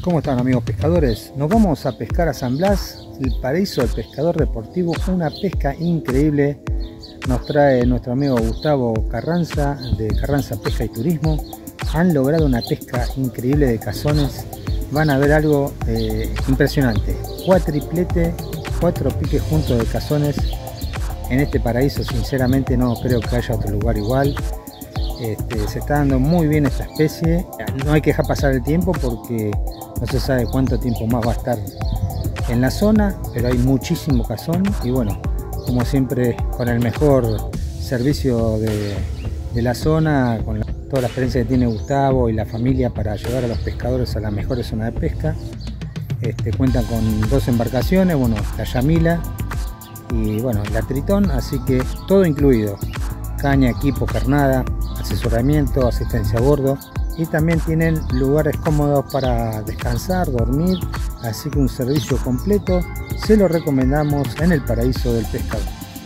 ¿Cómo están, amigos pescadores? Nos vamos a pescar a San Blas, el paraíso del pescador deportivo. Una pesca increíble nos trae nuestro amigo Gustavo Carranza, de Carranza Pesca y Turismo. Han logrado una pesca increíble de cazones. Van a ver algo impresionante. Cuatriplete, 4 piques juntos de cazones en este paraíso. Sinceramente no creo que haya otro lugar igual. Se está dando muy bien esta especie. No hay que dejar pasar el tiempo porque no se sabe cuánto tiempo más va a estar en la zona, pero hay muchísimo cazón y bueno, como siempre, con el mejor servicio de la zona, con toda la experiencia que tiene Gustavo y la familia para llevar a los pescadores a las mejores zonas de pesca. Cuentan con 2 embarcaciones, bueno, la Yamila y bueno, la Tritón, así que todo incluido: caña, equipo, carnada, asesoramiento, asistencia a bordo, y también tienen lugares cómodos para descansar, dormir, así que un servicio completo. Se lo recomendamos en el paraíso del pescador.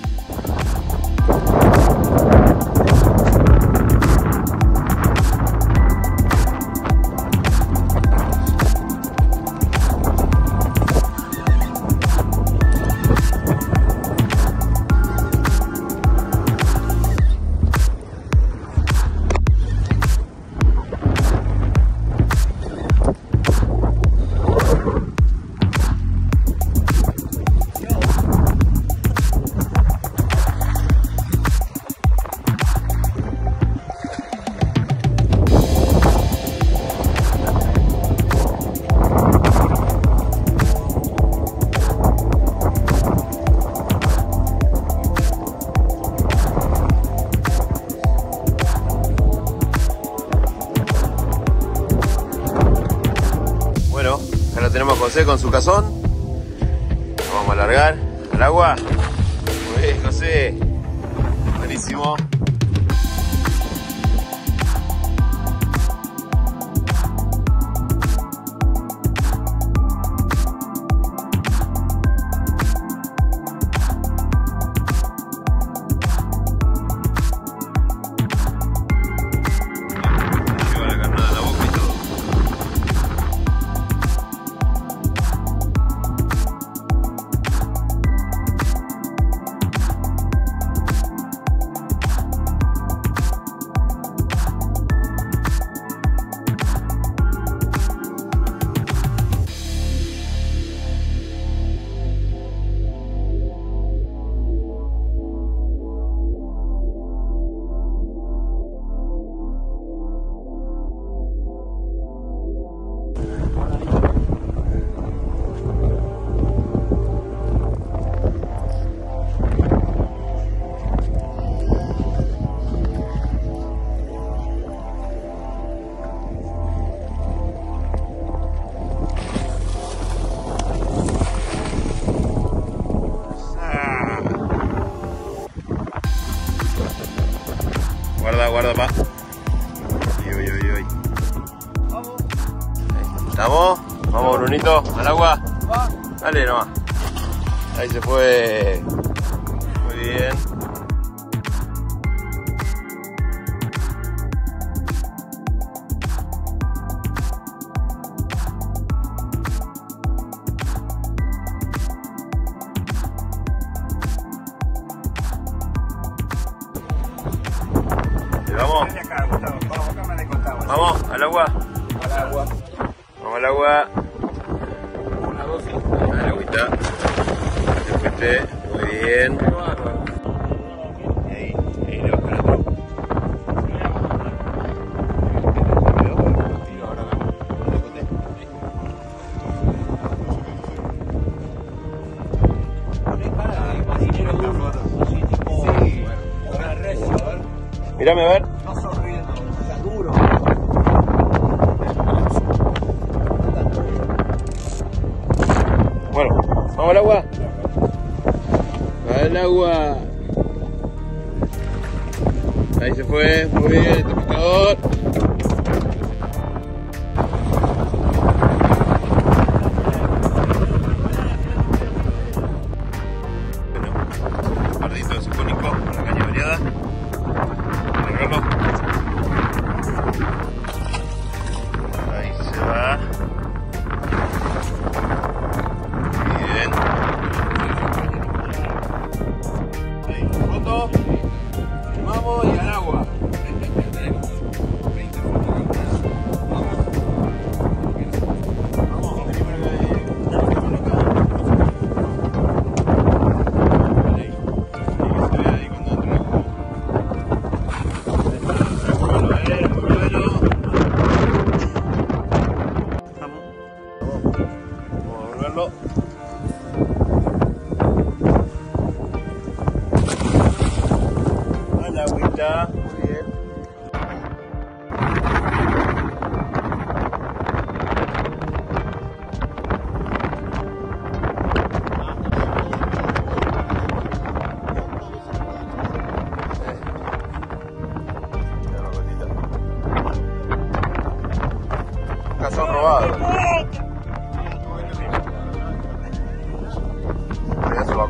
Acá lo tenemos a José con su cazón. Lo vamos a largar al agua. Muy bien, José. Buenísimo. Guarda, pa. Uy. Vamos. ¿Estamos? Vamos, Brunito, al agua. Dale nomás. Ahí se fue. Muy bien. Vamos al agua. Vamos al agua. Una dosis. Al agüita. Te fuiste. Muy bien. Ahí le vas para atrás. Mírame a ver. No sonriendo, está duro. Bueno, vamos al agua. Al agua. Ahí se fue, muy bien, este pescador. Bueno, un pardito de sucónico con la caña variada. Ahí se va.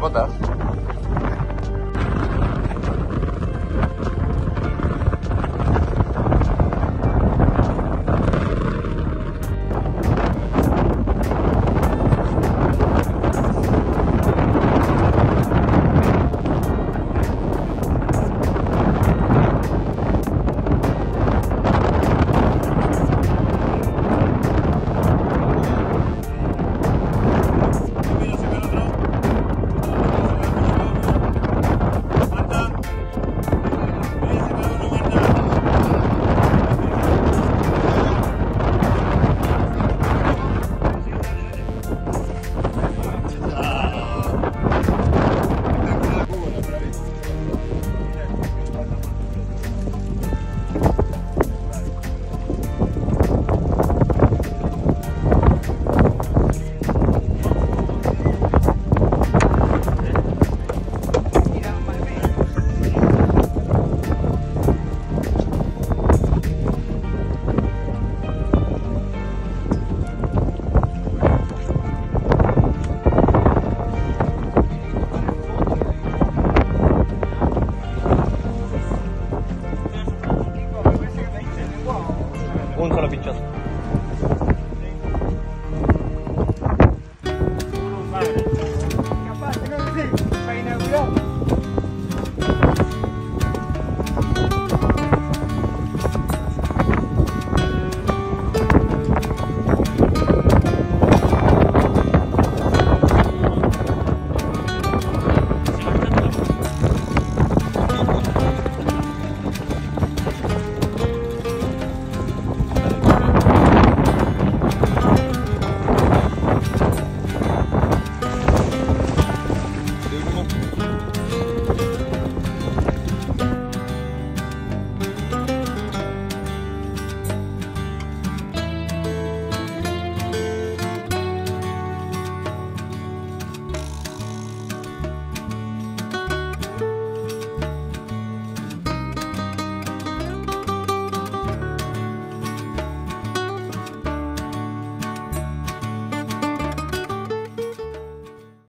capota. Un solo pinchazo.